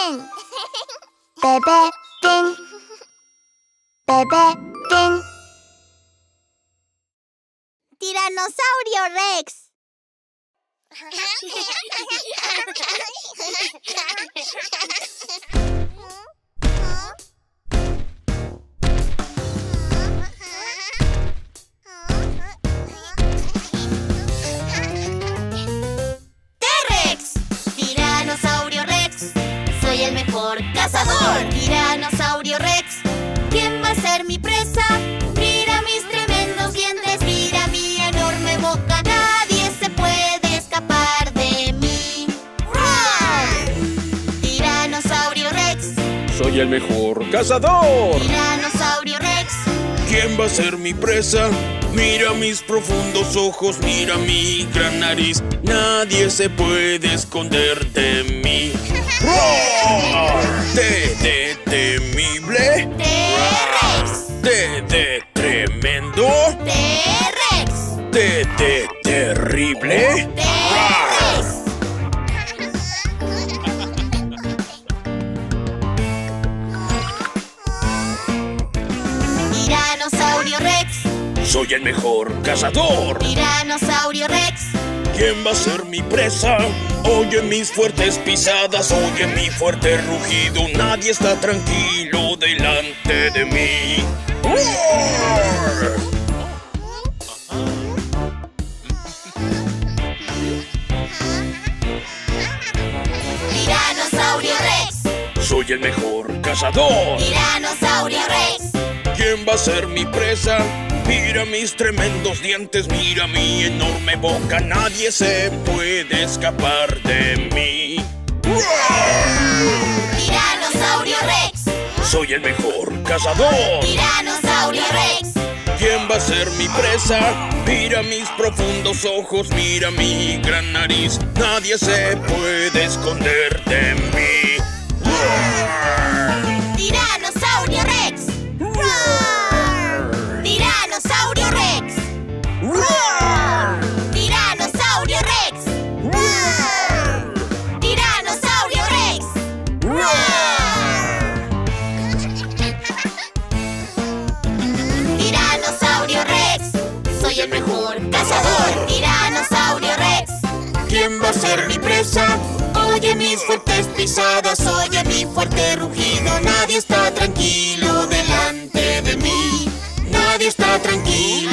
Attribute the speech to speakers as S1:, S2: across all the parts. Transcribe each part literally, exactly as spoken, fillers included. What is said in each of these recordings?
S1: Fin. Bebé Fin. Bebé Fin. Tiranosaurio Rex. T-Rex. Tiranosaurio Rex. Soy el mejor cazador. Tiranosaurio Rex. ¿Quién va a ser mi presa? Mira mis tremendos dientes, mira mi enorme boca. Nadie se puede escapar de mí. ¡Roar! Tiranosaurio Rex.
S2: Soy el mejor cazador.
S1: Tiranosaurio Rex.
S2: ¿Quién va a ser mi presa? Mira mis profundos ojos, mira mi gran nariz. Nadie se puede esconder de mí. ¡Roar! T de temible.
S1: T-Rex.
S2: T de tremendo.
S1: T-Rex.
S2: T de terrible.
S1: T-Rex. Tiranosaurio Rex.
S2: Soy el mejor cazador.
S1: Tiranosaurio Rex.
S2: ¿Quién va a ser mi presa? Oye mis fuertes pisadas, oye mi fuerte rugido. Nadie está tranquilo delante de mí. ¡Roar!
S1: Tiranosaurio Rex.
S2: Soy el mejor cazador.
S1: Tiranosaurio Rex.
S2: ¿Quién va a ser mi presa? Mira mis tremendos dientes, mira mi enorme boca. Nadie se puede escapar de mí.
S1: Tiranosaurio Rex.
S2: Soy el mejor cazador.
S1: Tiranosaurio Rex.
S2: ¿Quién va a ser mi presa? Mira mis profundos ojos, mira mi gran nariz. Nadie se puede esconder de mí.
S1: Tiranosaurio Rex. Tiranosaurio Rex. Tiranosaurio Rex. Tiranosaurio Rex. Tiranosaurio Rex. Soy el mejor cazador. Tiranosaurio Rex. ¿Quién va a ser mi presa? Oye mis fuertes pisadas, oye mi fuerte rugido. Nadie está tranquilo delante de mí. Nadie está tranquilo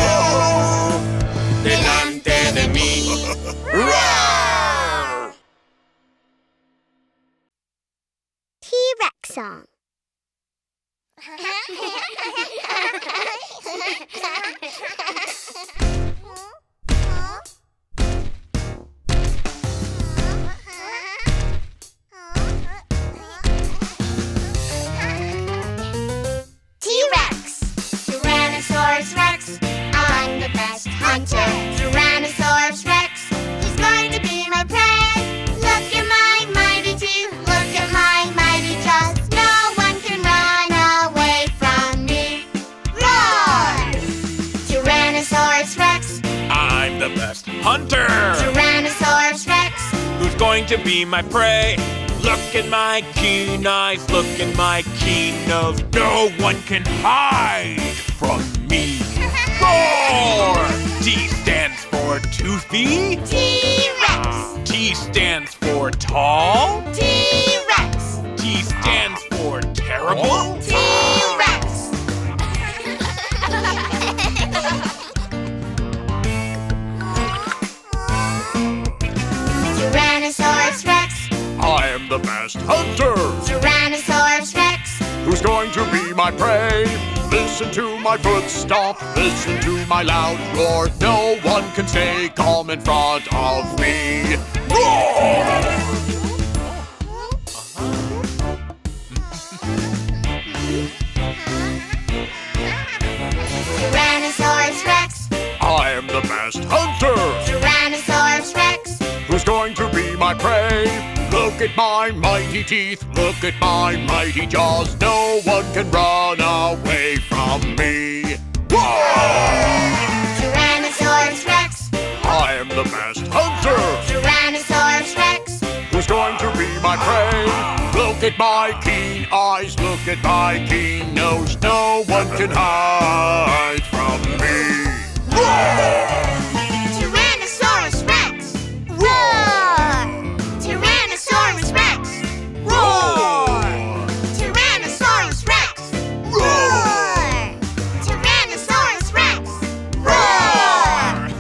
S1: delante de mí. ¡Roar! T-Rex song. T-Rex. Tyrannosaurus Rex. I'm the best hunter. Tyrannosaurus Rex. He's going to be my prey. Look at my mighty teeth. Look at my mighty jaws. No one can run away from me. Roar! Tyrannosaurus Rex.
S2: I'm the best hunter.
S1: Tyrannosaurus Rex.
S2: Who's going to be my prey? Look at my keen eyes, look at my keen nose. No one can hide from me. Roar! T stands for toothy.
S1: T-Rex.
S2: T stands for tall.
S1: T-Rex.
S2: T stands for terrible.
S1: T-Rex. Tyrannosaurus Rex.
S2: I am the best hunter.
S1: Tyrannosaurus Rex.
S2: Who's going to be my prey? Listen to my footstep, listen to my loud roar. No one can stay calm in front of me. Roar!
S1: Tyrannosaurus Rex.
S2: I am the best hunter.
S1: Tyrannosaurus Rex.
S2: Who's going to be my prey? Look at my mighty teeth, look at my mighty jaws. No one can run away from me. Roar!
S1: Tyrannosaurus Rex.
S2: I am the best hunter.
S1: Tyrannosaurus Rex.
S2: Who's going to be my prey? at my keen eyes, look at my keen nose. No one can hide from me. Roar!
S1: Tyrannosaurus Rex! Roar! Tyrannosaurus Rex! Roar! Tyrannosaurus Rex! Roar! Tyrannosaurus Rex! Roar!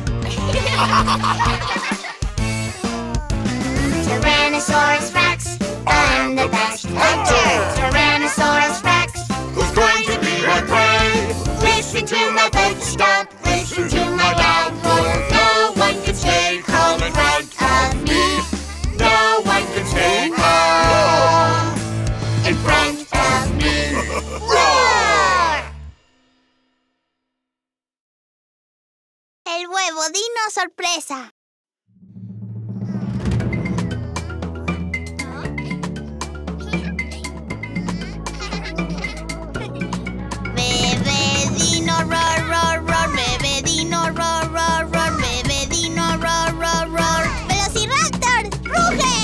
S1: Tyrannosaurus Rex, I'm the best hunter. Tyrannosaurus Rex, who's going to be my prey? Listen to my boot stomp, listen to my loud roar. No one can stay calm in front of me. No one can stay calm in front of me. Roar! El huevo dino sorpresa. Bebedino roar, roar, roar, bebedino roar, roar, roar, bebedino roar, roar, roar. ¡Velociraptor, ruge!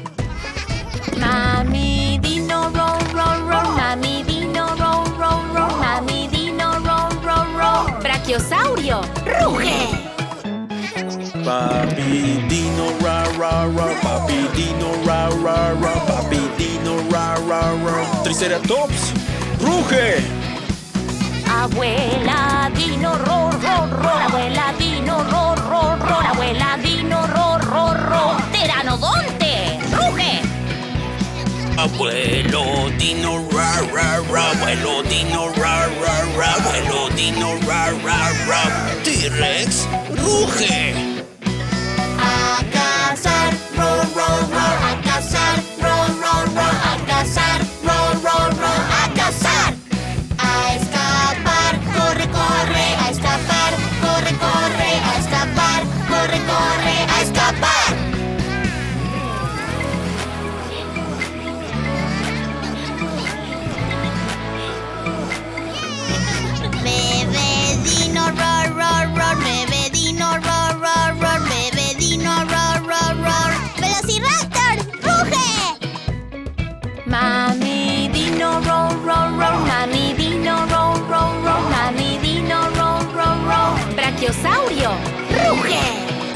S3: Mami dino roar, roar, roar, mami dino roar, roar, roar, mami dino roar, roar, roar. Brachiosaurio, ruge.
S4: Papi dino ra ra ra, papi dino ra ra ra, papi dino ra ra ra. Triceratops, ruge.
S3: Abuela dino roar, roar, roar, abuela dino roar, roar, roar, abuela dino roar, roar, roar. Pteranodonte, ruge.
S4: Abuelo dino ra ra ra, abuelo dino ra ra ra, abuelo dino ra ra ra. T-Rex, ruge.
S1: A cazar, roar, roar, roar, a cazar, roar, roar, roar, a cazar, roar, roar, roar, a cazar. A escapar, corre, corre, a escapar, corre, corre, a escapar, corre, corre, a escapar. Bebedino roar, roar, roar, bebedino roar, roar, roar, bebedino roar, roar, roar. ¡Velociraptor, ruge!
S3: Mami dino roar, roar, roar, mami dino roar, roar, roar, mami dino roar, roar, roar. Brachiosaurio, ruge.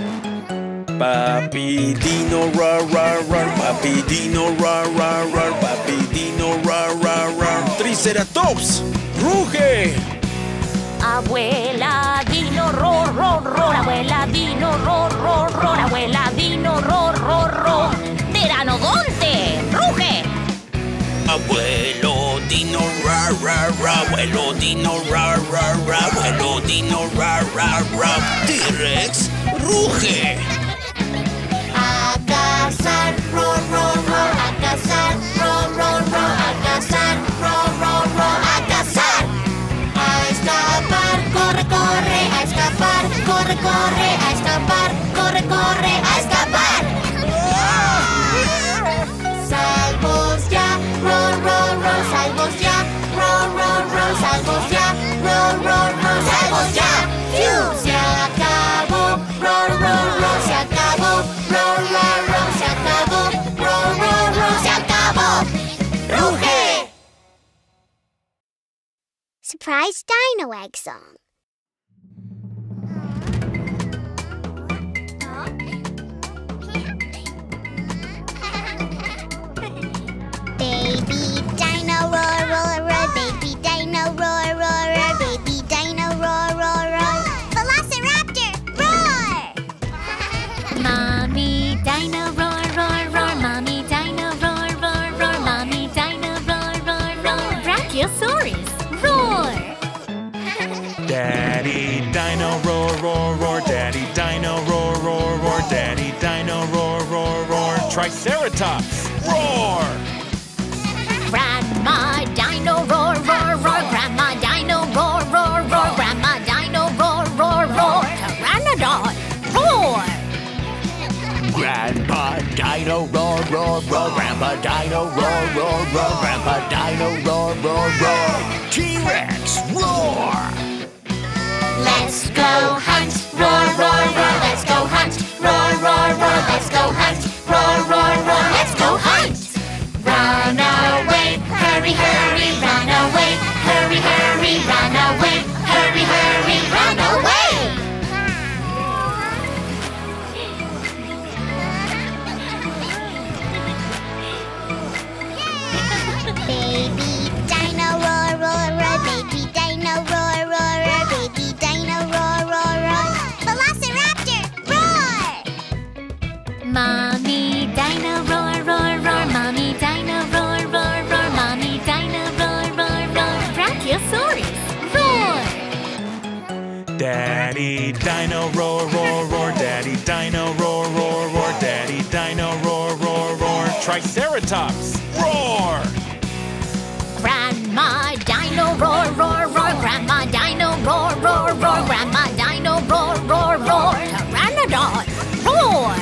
S4: Papi dino ra ra ra, papi dino ra ra ra, papi dino ra ra ra. Triceratops, ruge.
S3: Abuela dino roar, roar, roar, abuela dino roar, roar, roar, abuela dino roar, roar, roar. Pteranodonte, ruge.
S4: Abuelo dino ra ra ra, abuelo dino ra ra ra, abuelo dino ra ra ra. T-Rex, ruge.
S1: A cazar, roar, roar, roar, a cazar, roar, roar, roar, a cazar, roar, roar, roar, a cazar. A escapar, corre, corre, a escapar, corre, corre, a escapar, corre, corre, a escapar. Salvos ya, roar, roar, roar, salvos ya, roar, roar, roar, salvos ya, roar, roar, roar, salvos ya. ¡Fiu! Se acabó, roar, roar, roar, se acabó, roar, roar, roar, se acabó, roar, roar, roar, se acabó. ¡Ruge! Surprise Dino Egg Song. Baby dino roar, roar, roar, baby dino roar, roar, roar, baby dino roar, roar, roar. Velociraptor, roar!
S3: Mommy dino roar, roar, roar, mommy dino roar, roar, roar, mommy dino roar, roar, roar. Brachiosaurus, roar!
S2: Daddy Dino roar, roar, roar. Daddy Dino roar, roar, roar. Daddy Dino roar, roar, roar. Triceratops, roar!
S3: Grandma dino roar, roar, roar. Grandma dino roar, roar, roar. Grandma dino roar, roar, roar. Pteranodon, roar!
S2: Grandpa Dino roar, roar, roar. Grandpa Dino roar, roar, roar. Grandpa Dino roar, roar, roar. T-Rex, roar!
S1: Let's go hunt, roar, roar, roar. Let's go hunt, roar, roar, roar. Let's go hunt, roar, roar, roar. Let's go hunt. Run
S2: Dino, roar, roar, roar. Daddy Dino, roar, roar, roar. Daddy Dino, roar, roar, roar. Triceratops, roar!
S3: Grandma Dino, roar, roar, roar. Grandma Dino, roar, roar, roar. Grandma Dino, roar, roar, roar. Pteranodon, roar!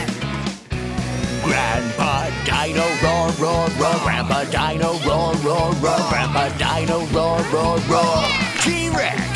S4: Grandpa Dino, roar, roar, roar. Grandpa Dino, roar, roar, roar. Grandpa Dino, roar, roar, roar. T-Rex!